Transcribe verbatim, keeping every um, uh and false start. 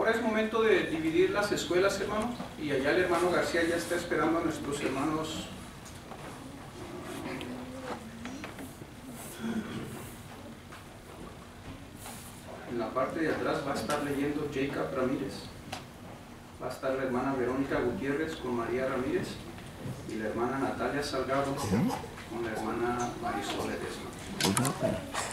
ahora es momento de dividir las escuelas, hermano, y allá el hermano García ya está esperando a nuestros hermanos. En la parte de atrás va a estar leyendo Jacob Ramírez, va a estar la hermana Verónica Gutiérrez con María Ramírez y la hermana Natalia Salgado con la hermana Marisol Ledesma.